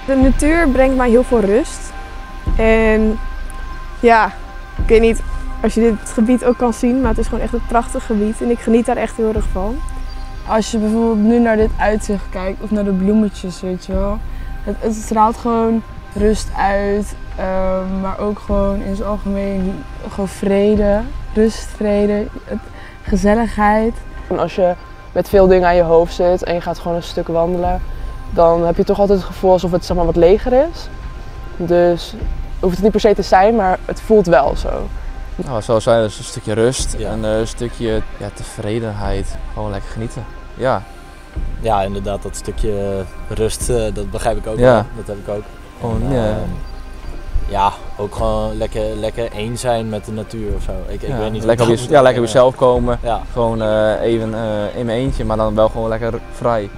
De natuur brengt mij heel veel rust. En ja, ik weet niet als je dit gebied ook kan zien, maar het is gewoon echt een prachtig gebied en ik geniet daar echt heel erg van. Als je bijvoorbeeld nu naar dit uitzicht kijkt of naar de bloemetjes, weet je wel. Het straalt gewoon rust uit, maar ook gewoon in zijn algemeen gewoon vrede, rust, vrede, gezelligheid. En als je met veel dingen aan je hoofd zit en je gaat gewoon een stuk wandelen, dan heb je toch altijd het gevoel alsof het zeg maar wat leger is. Dus hoeft het niet per se te zijn, maar het voelt wel zo. Nou, zoals zij, dus een stukje rust en een stukje tevredenheid. Gewoon lekker genieten. Ja. Ja, inderdaad, dat stukje rust, dat begrijp ik ook Ja. wel. Dat heb ik ook. Ja, ook gewoon lekker één zijn met de natuur of zo. Ik weet niet lekker op jezelf komen. Ja. Gewoon even in mijn eentje, maar dan wel gewoon lekker vrij.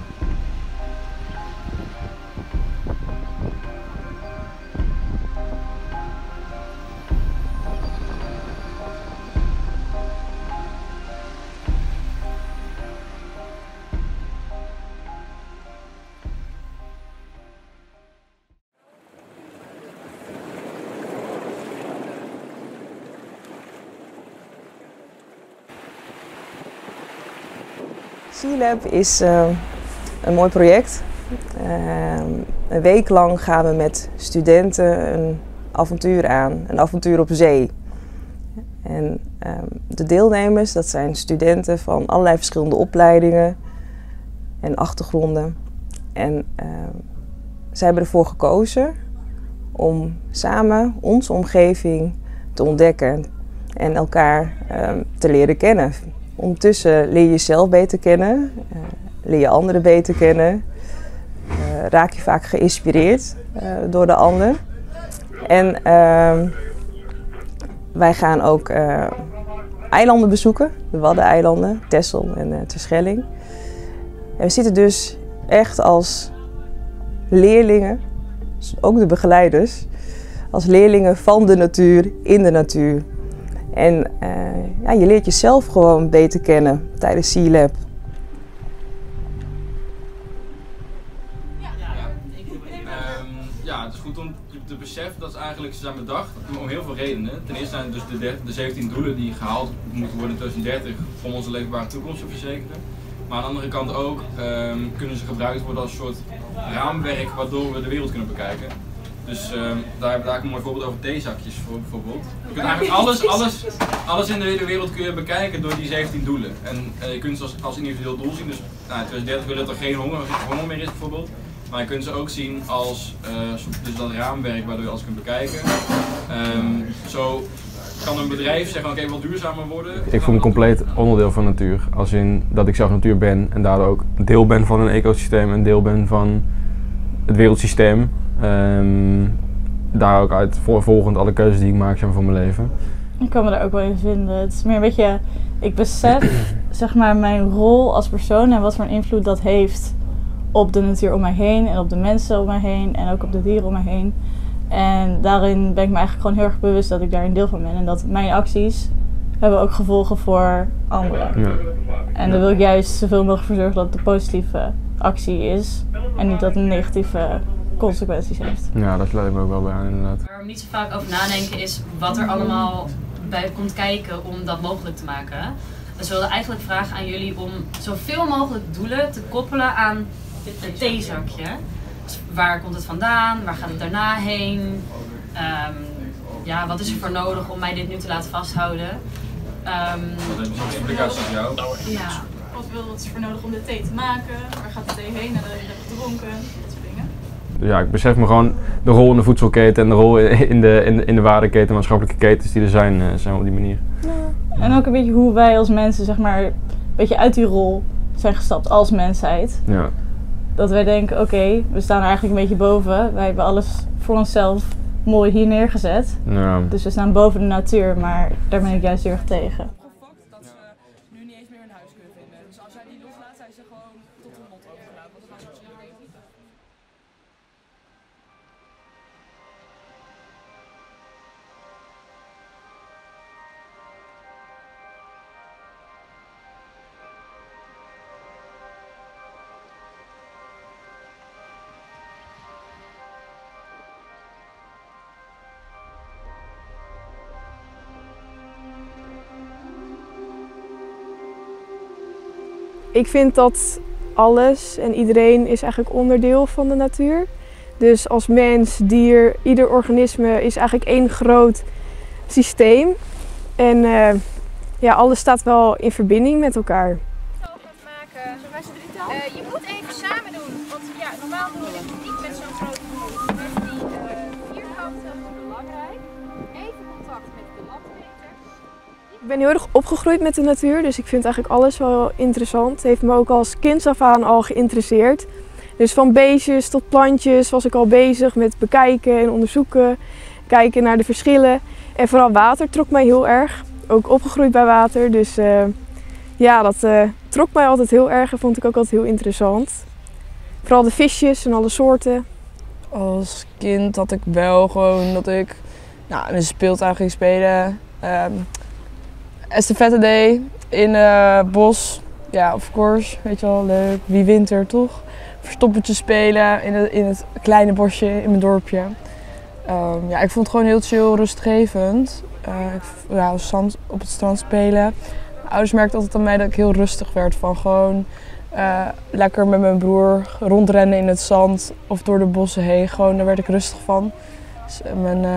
SeaLab is een mooi project. Een week lang gaan we met studenten een avontuur aan, een avontuur op zee. En de deelnemers, dat zijn studenten van allerlei verschillende opleidingen en achtergronden. En zij hebben ervoor gekozen om samen onze omgeving te ontdekken en elkaar te leren kennen. Ondertussen leer je jezelf beter kennen, leer je anderen beter kennen, raak je vaak geïnspireerd door de ander. En wij gaan ook eilanden bezoeken, de Waddeneilanden, Texel en Terschelling. En we zitten dus echt als leerlingen, ook de begeleiders, als leerlingen van de natuur, in de natuur. En je leert jezelf gewoon beter kennen tijdens SeaLab. Het is goed om te beseffen dat ze zijn bedacht om heel veel redenen. Ten eerste zijn dus de 17 doelen die gehaald moeten worden in 2030 om onze leefbare toekomst te verzekeren. Maar aan de andere kant ook kunnen ze gebruikt worden als een soort raamwerk waardoor we de wereld kunnen bekijken. Dus daar heb ik een mooi voorbeeld over theezakjes bijvoorbeeld. Je kunt eigenlijk alles in de hele wereld kun je bekijken door die 17 doelen. En je kunt ze als individueel doel zien. Dus in 2030 willen dat er geen honger meer is bijvoorbeeld. Maar je kunt ze ook zien als dus dat raamwerk waardoor je alles kunt bekijken. Zo kan een bedrijf zeggen, oké, wat duurzamer worden. Ik voel me compleet onderdeel van natuur. Als in dat ik zelf natuur ben en daardoor ook deel ben van een ecosysteem en deel ben van het wereldsysteem. Daar ook uit volgend alle keuzes die ik maak zijn voor mijn leven. Ik kan me daar ook wel in vinden. Het is meer een beetje, ik besef zeg maar mijn rol als persoon en wat voor een invloed dat heeft op de natuur om mij heen en op de mensen om mij heen en ook op de dieren om mij heen. En daarin ben ik me eigenlijk gewoon heel erg bewust dat ik daar een deel van ben en dat mijn acties hebben ook gevolgen voor anderen. Ja. En daar wil ik juist zoveel mogelijk voor zorgen dat het een positieve actie is en niet dat het een negatieve consequenties heeft. Ja, daar sluit ik me ook wel bij aan inderdaad. Waar we niet zo vaak over nadenken is wat er allemaal bij komt kijken om dat mogelijk te maken. Dus we wilden eigenlijk vragen aan jullie om zoveel mogelijk doelen te koppelen aan het theezakje. Dus waar komt het vandaan? Waar gaat het daarna heen? Wat is er voor nodig om mij dit nu te laten vasthouden? Wat heeft misschien implicaties voor jou? Ja. Wat is er voor nodig om de thee te maken? Waar gaat de thee heen nadat je hebt gedronken? Dat soort dingen. Ja, ik besef me gewoon de rol in de voedselketen en de rol in de waardeketen, maatschappelijke ketens die er zijn op die manier. Ja. En ook een beetje hoe wij als mensen zeg maar een beetje uit die rol zijn gestapt als mensheid. Ja. Dat wij denken, oké, we staan er eigenlijk een beetje boven. Wij hebben alles voor onszelf mooi hier neergezet. Ja. Dus we staan boven de natuur, maar daar ben ik juist heel erg tegen. Dat ze nu niet eens meer hun huis kunnen vinden. Dus als jij die loslaat, zijn ze gewoon tot hun mond overgelaten. Want dat is wat ze doen. ik vind dat alles en iedereen is eigenlijk onderdeel van de natuur. Dus als mens, dier, ieder organisme is eigenlijk één groot systeem. En ja, alles staat wel in verbinding met elkaar. Je moet even samen doen, want ja, normaal doe je het niet met zo'n grote groep. Met die vierkanten is belangrijk. Even contact met de landmeter. Ik ben heel erg opgegroeid met de natuur, dus ik vind eigenlijk alles wel interessant. Het heeft me ook als kind af aan al geïnteresseerd. Dus van beestjes tot plantjes was ik al bezig met bekijken en onderzoeken. Kijken naar de verschillen. En vooral water trok mij heel erg. Ook opgegroeid bij water, dus ja, dat trok mij altijd heel erg en vond ik ook altijd heel interessant. Vooral de visjes en alle soorten. Als kind had ik wel gewoon dat ik in een speeltuin ging spelen. Estafette deed in het bos. Ja, of course, weet je wel, leuk. Wie wint er toch? Verstoppertje spelen in het kleine bosje in mijn dorpje. Ja, ik vond het gewoon heel chill, rustgevend. Op het strand spelen. Mijn ouders merkten altijd aan mij dat ik heel rustig werd van gewoon lekker met mijn broer rondrennen in het zand of door de bossen heen. Gewoon, daar werd ik rustig van. Dus mijn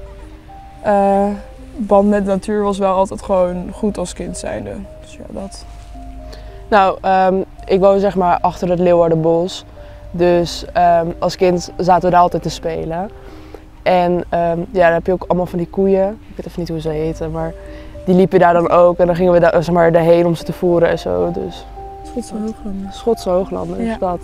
band met de natuur was wel altijd gewoon goed als kind zijnde. Dus ja, dat. Nou, ik woon zeg maar achter het Leeuwardenbos. Dus als kind zaten we daar altijd te spelen. En ja, dan heb je ook allemaal van die koeien. Ik weet even niet hoe ze heten, maar die liepen daar dan ook. En dan gingen we daar, zeg maar, daarheen om ze te voeren en zo. Dus. Schotse Hooglanden. Schotse Hooglanden, ja. Is dat.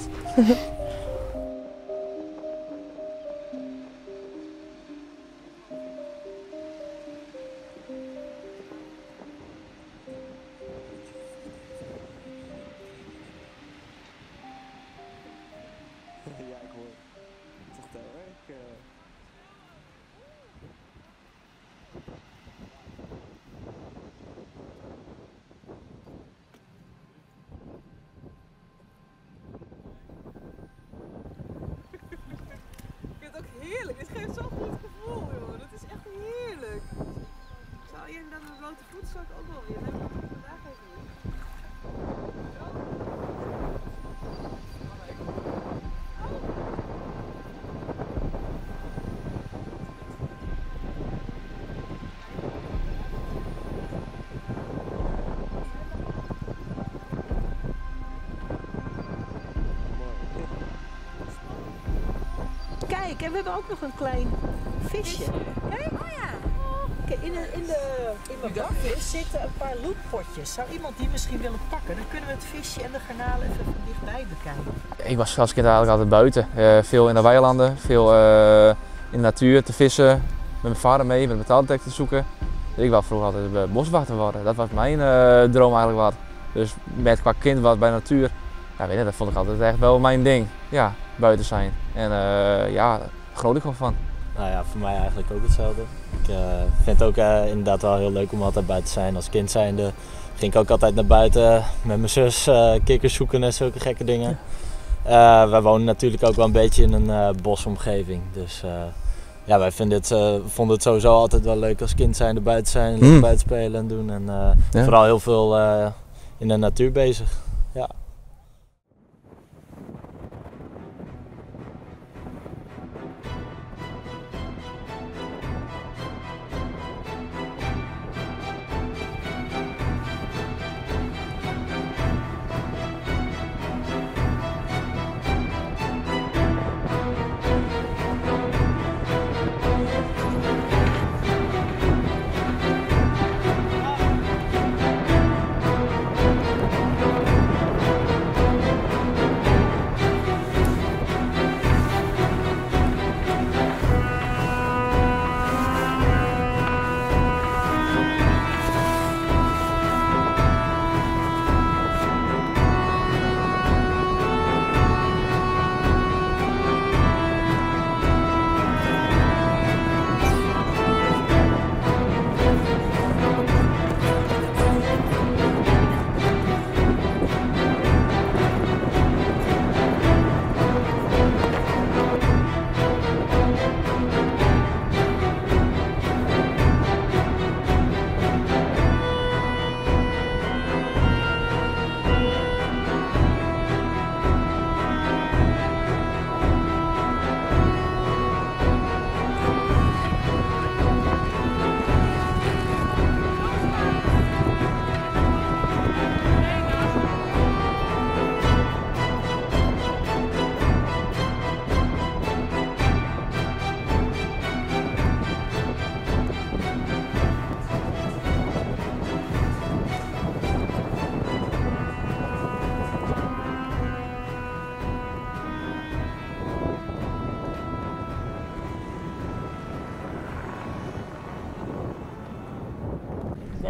Ja, ik hoor. Toch wel werk. Ik vind het ook heerlijk. Het geeft zo'n goed gevoel, joh. Dat is echt heerlijk. Zou je inderdaad met blote voet zou ik ook wel weer. Dat heb ik vandaag even doen. Kijk, en we hebben ook nog een klein visje. Kijk. Oh ja. Kijk, in mijn bakvis zitten een paar loetpotjes. Zou iemand die misschien willen pakken? Dan kunnen we het visje en de garnalen even van dichtbij bekijken. Ik was als kind eigenlijk altijd buiten. Veel in de weilanden, veel in de natuur te vissen. Met mijn vader mee, met metaaldetector te zoeken. Ik wou vroeger altijd boswachter worden. Dat was mijn droom eigenlijk wat. Dus met qua kind wat bij natuur, ja, weet je, dat vond ik altijd echt wel mijn ding. Ja, buiten zijn. En ja, daar genoot ik wel van. Nou ja, voor mij eigenlijk ook hetzelfde. Ik vind het ook inderdaad wel heel leuk om altijd buiten te zijn. Als kind zijnde ging ik ook altijd naar buiten met mijn zus kikkers zoeken en zulke gekke dingen. Wij wonen natuurlijk ook wel een beetje in een bosomgeving. Dus ja, wij vonden het sowieso altijd wel leuk als kind zijnde buiten zijn, lekker buiten spelen en doen. En ja. Vooral heel veel in de natuur bezig. Ja.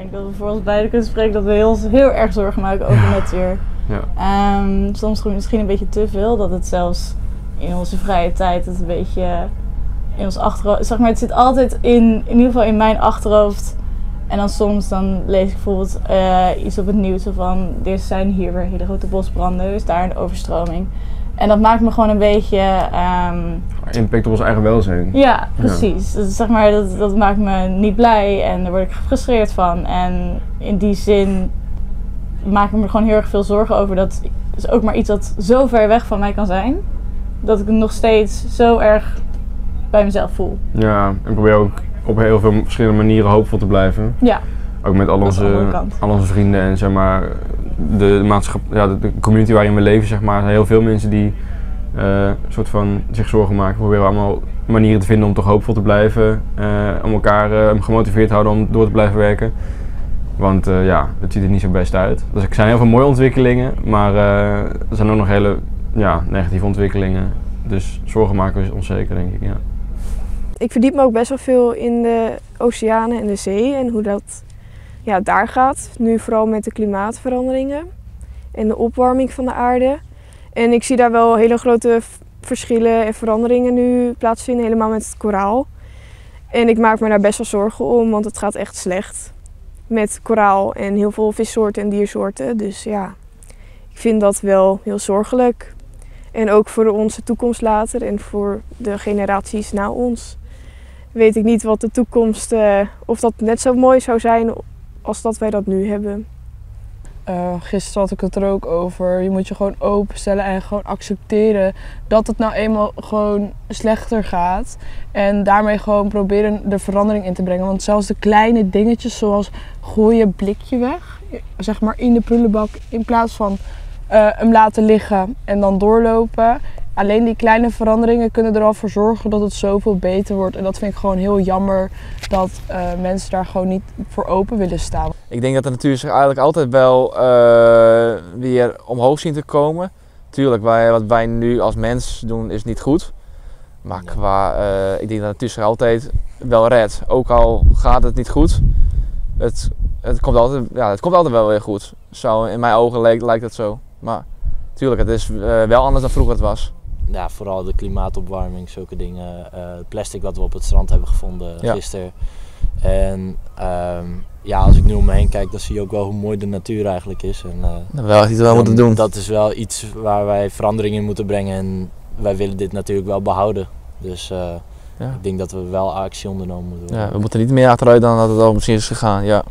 denk dat we voor ons beiden kunnen spreken dat we heel erg zorgen maken over de natuur. Ja. Soms misschien een beetje te veel, dat het zelfs in onze vrije tijd het een beetje in ons achterhoofd, zeg maar, het zit altijd in ieder geval in mijn achterhoofd. En dan soms dan lees ik bijvoorbeeld iets op het nieuws van er zijn hier weer hele grote bosbranden, er is daar een overstroming. En dat maakt me gewoon een beetje... impact op ons eigen welzijn. Ja, precies. Ja. Zeg maar, dat maakt me niet blij en daar word ik gefrustreerd van. En in die zin maak ik me gewoon heel erg veel zorgen over. Dat is ook maar iets dat zo ver weg van mij kan zijn, dat ik het nog steeds zo erg bij mezelf voel. Ja, en probeer ook op heel veel verschillende manieren hoopvol te blijven. Ja. Ook met al onze vrienden en zeg maar de community waarin we leven, zeg maar. Er zijn heel veel mensen die soort van zich zorgen maken. We proberen allemaal manieren te vinden om toch hoopvol te blijven. Om elkaar gemotiveerd te houden om door te blijven werken. Want het ziet er niet zo best uit. Dus er zijn heel veel mooie ontwikkelingen, maar er zijn ook nog hele negatieve ontwikkelingen. Dus zorgen maken we ons zeker, denk ik. Ja. Ik verdiep me ook best wel veel in de oceanen en de zee en hoe dat daar gaat. Nu vooral met de klimaatveranderingen en de opwarming van de aarde. En ik zie daar wel hele grote verschillen en veranderingen nu plaatsvinden, helemaal met het koraal. En ik maak me daar best wel zorgen om, want het gaat echt slecht met koraal en heel veel vissoorten en diersoorten. Dus ja, ik vind dat wel heel zorgelijk. En ook voor onze toekomst later en voor de generaties na ons. Weet ik niet wat de toekomst, of dat net zo mooi zou zijn als dat wij dat nu hebben. Gisteren had ik het er ook over. Je moet je gewoon openstellen en gewoon accepteren dat het nou eenmaal gewoon slechter gaat. En daarmee gewoon proberen de verandering in te brengen. Want zelfs de kleine dingetjes zoals gooi je blikje weg, zeg maar in de prullenbak, in plaats van hem laten liggen en dan doorlopen. Alleen die kleine veranderingen kunnen er al voor zorgen dat het zoveel beter wordt. En dat vind ik gewoon heel jammer dat mensen daar gewoon niet voor open willen staan. Ik denk dat de natuur zich eigenlijk altijd wel weer omhoog zien te komen. Tuurlijk, wat wij nu als mens doen is niet goed. Maar ik denk dat de natuur zich altijd wel redt. Ook al gaat het niet goed, het komt altijd wel weer goed. Zo, in mijn ogen lijkt het zo. Maar tuurlijk, het is wel anders dan vroeger het was. Ja, vooral de klimaatopwarming, zulke dingen. Het plastic wat we op het strand hebben gevonden gisteren. En als ik nu om me heen kijk, dan zie je ook wel hoe mooi de natuur eigenlijk is. En, wel iets wat we moeten doen. Dat is wel iets waar wij verandering in moeten brengen. En wij willen dit natuurlijk wel behouden. Dus ik denk dat we wel actie ondernomen moeten worden. Ja, we moeten niet meer achteruit dan dat het al misschien is gegaan. Ja.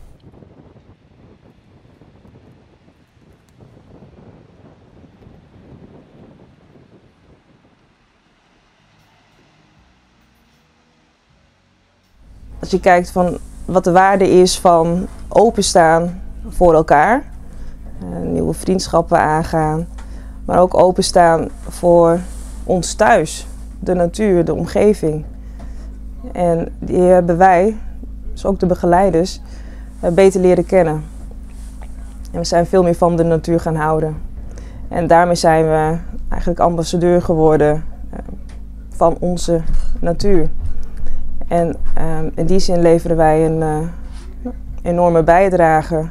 Als je kijkt van wat de waarde is van openstaan voor elkaar, nieuwe vriendschappen aangaan, maar ook openstaan voor ons thuis, de natuur, de omgeving. En die hebben wij, dus ook de begeleiders, beter leren kennen. En we zijn veel meer van de natuur gaan houden. En daarmee zijn we eigenlijk ambassadeur geworden van onze natuur. En in die zin leveren wij een enorme bijdrage.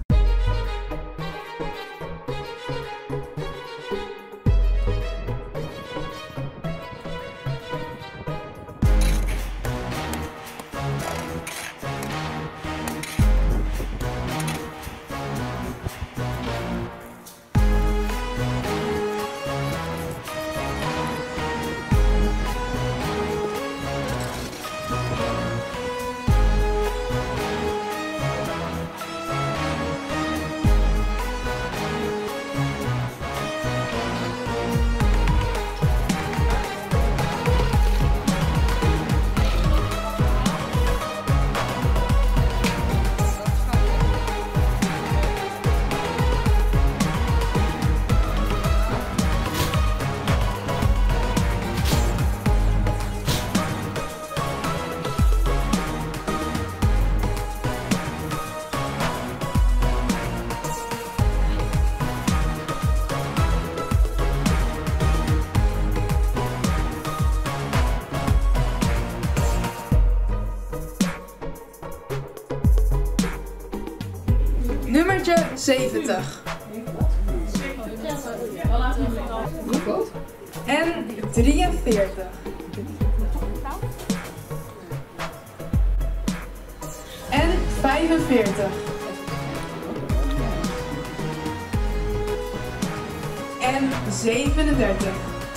70. En 43. En 45. En 37.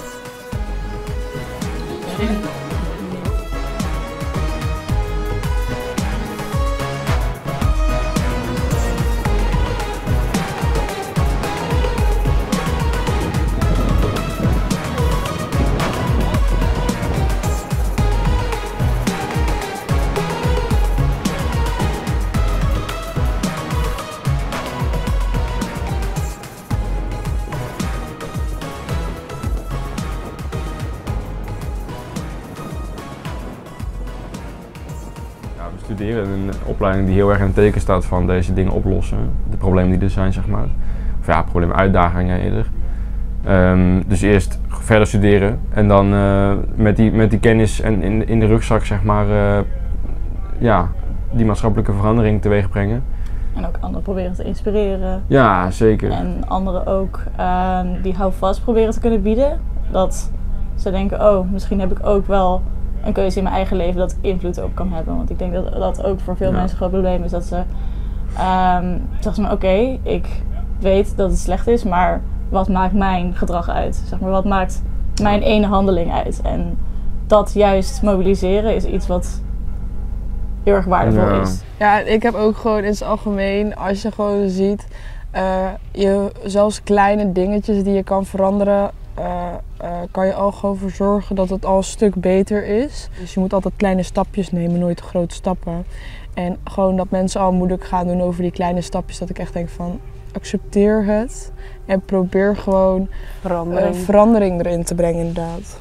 We studeren in een opleiding die heel erg in het teken staat van deze dingen oplossen. De problemen die er zijn, zeg maar. Of ja, problemen, uitdagingen eerder. Dus eerst verder studeren en dan met die kennis en in de rugzak, zeg maar, ja, die maatschappelijke verandering teweeg brengen. En ook anderen proberen te inspireren. Ja, zeker. En anderen ook die houvast proberen te kunnen bieden. Dat ze denken, oh, misschien heb ik ook wel een keuze in mijn eigen leven dat ik invloed op kan hebben. Want ik denk dat dat ook voor veel mensen een groot probleem is. Dat ze zeggen maar, oké, ik weet dat het slecht is, maar wat maakt mijn gedrag uit? Zeg maar, wat maakt mijn ene handeling uit? En dat juist mobiliseren is iets wat heel erg waardevol is. Ja, ik heb ook gewoon in het algemeen, als je gewoon ziet, zelfs kleine dingetjes die je kan veranderen, kan je al gewoon voor zorgen dat het al een stuk beter is. Dus je moet altijd kleine stapjes nemen, nooit te grote stappen. En gewoon dat mensen al moeilijk gaan doen over die kleine stapjes, dat ik echt denk van, accepteer het en probeer gewoon verandering erin te brengen, inderdaad.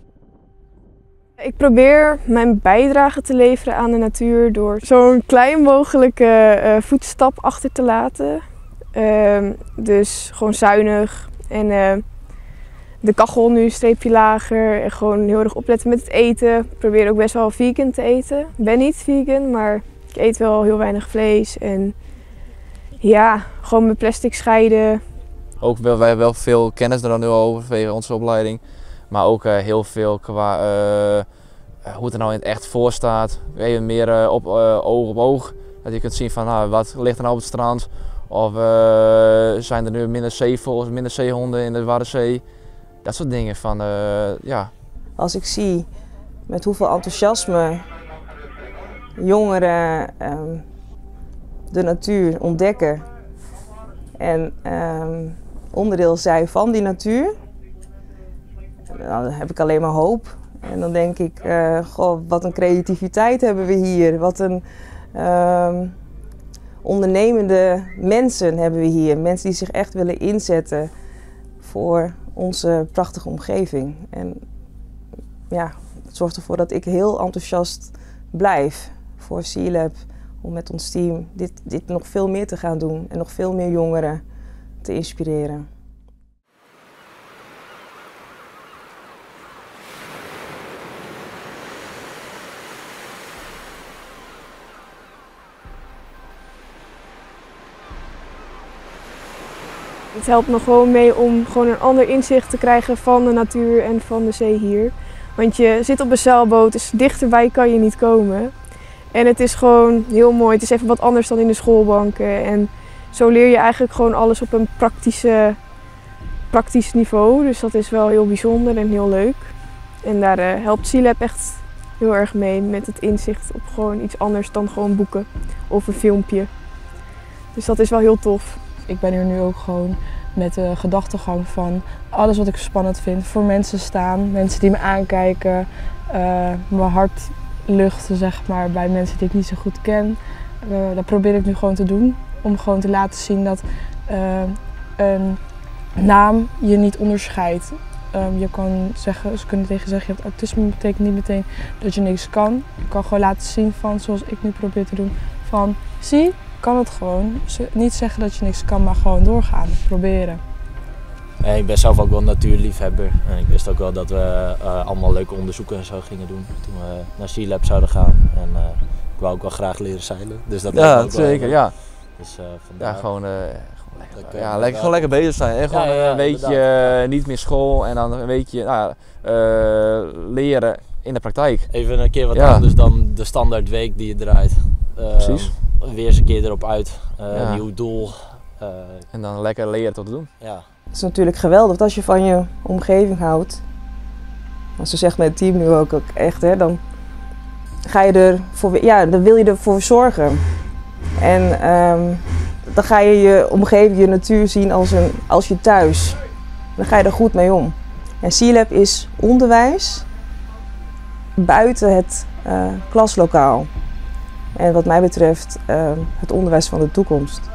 Ik probeer mijn bijdrage te leveren aan de natuur door zo'n klein mogelijke voetstap achter te laten. Dus gewoon zuinig en de kachel nu een streepje lager en gewoon heel erg opletten met het eten. Ik probeer ook best wel vegan te eten. Ik ben niet vegan, maar ik eet wel heel weinig vlees en ja, gewoon mijn plastic scheiden. Ook wij hebben wel veel kennis er dan nu over vanwege onze opleiding, maar ook heel veel qua hoe het er nou in het echt voor staat. Even meer op oog op oog, dat je kunt zien van wat ligt er nou op het strand of zijn er nu minder zeevogels, minder zeehonden in de Waddenzee. Dat soort dingen van, ja. Als ik zie met hoeveel enthousiasme jongeren de natuur ontdekken en onderdeel zijn van die natuur, dan heb ik alleen maar hoop. En dan denk ik, goh, wat een creativiteit hebben we hier. Wat een ondernemende mensen hebben we hier. Mensen die zich echt willen inzetten voor onze prachtige omgeving. En ja, het zorgt ervoor dat ik heel enthousiast blijf voor Sea-Lab. Om met ons team dit nog veel meer te gaan doen en nog veel meer jongeren te inspireren. Het helpt me gewoon mee om gewoon een ander inzicht te krijgen van de natuur en van de zee hier. Want je zit op een zeilboot, dus dichterbij kan je niet komen. En het is gewoon heel mooi. Het is even wat anders dan in de schoolbanken. En zo leer je eigenlijk gewoon alles op een praktisch niveau. Dus dat is wel heel bijzonder en heel leuk. En daar helpt Sea-Lab echt heel erg mee met het inzicht op gewoon iets anders dan gewoon boeken of een filmpje. Dus dat is wel heel tof. Ik ben hier nu ook gewoon met de gedachtegang van alles wat ik spannend vind. Voor mensen staan, mensen die me aankijken, mijn hart luchten zeg maar bij mensen die ik niet zo goed ken. Dat probeer ik nu gewoon te doen. Om gewoon te laten zien dat een naam je niet onderscheidt. Je kan zeggen, ze kunnen tegen zeggen, je hebt autisme, betekent niet meteen dat je niks kan. Je kan gewoon laten zien van, zoals ik nu probeer te doen, van zie, kan het gewoon. Niet zeggen dat je niks kan, maar gewoon doorgaan, proberen. Ik ben zelf ook wel natuurliefhebber en ik wist ook wel dat we allemaal leuke onderzoeken en zo gingen doen toen we naar Sea-Lab zouden gaan. En ik wou ook wel graag leren zeilen, dus dat ja, zeker, ja. Dus, ja, gewoon Ja, gewoon lekker bezig zijn. En gewoon een weekje niet meer school en dan een weekje leren in de praktijk. Even een keer wat anders dan de standaard week die je draait. Precies. Weer eens een keer erop uit. Nieuw doel. En dan lekker leren tot te doen. Ja. Het is natuurlijk geweldig want als je van je omgeving houdt. Als ze zegt mijn team nu ook echt, hè, dan ga je dan wil je ervoor zorgen. En dan ga je je omgeving, je natuur zien als je thuis. Dan ga je er goed mee om. En SEALAB is onderwijs buiten het klaslokaal. En wat mij betreft het onderwijs van de toekomst.